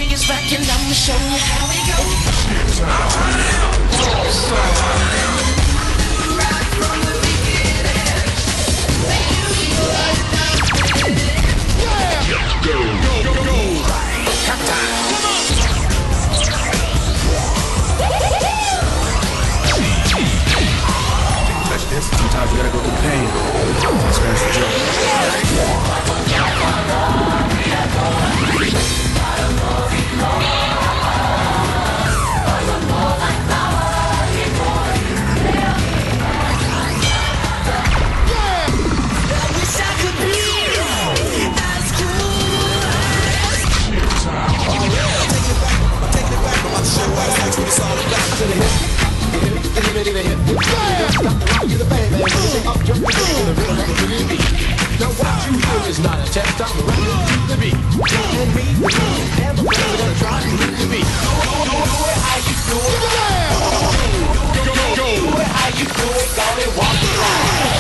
is back and I'ma show you how we go. Right from the beginning. Go. Half time. Come on. Touch this. Sometimes you gotta go through pain. Experience the joy. Now what you hear is not a test, I'm running to the beat. And me, and the friends gonna try to hit the beat. How you do it? How you do it? Gonna walk the line.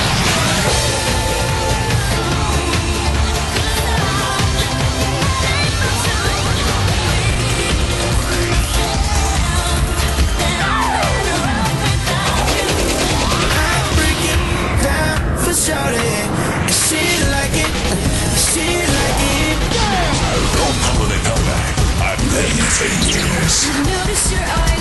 Don't call it a comeback. I'm playing it for years. Notice your eyes.